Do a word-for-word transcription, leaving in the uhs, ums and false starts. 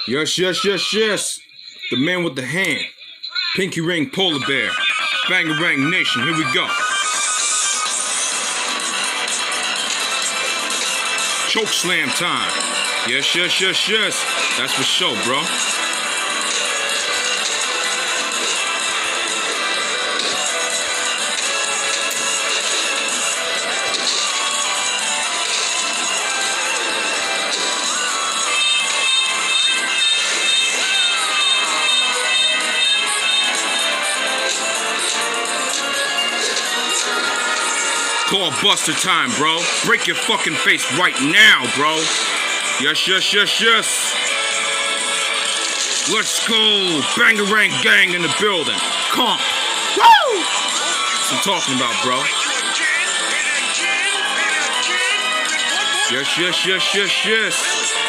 Yes, yes, yes, yes. The man with the hand. Pinky ring polar bear. Bangarang nation. Here we go. Choke slam time. Yes, yes, yes, yes. That's for sure, bro. Call Buster time, bro. Break your fucking face right now, bro. Yes, yes, yes, yes. Let's go. Bangarang gang in the building. Comp. Woo! That's what I'm talking about, bro. Yes, yes, yes, yes, yes.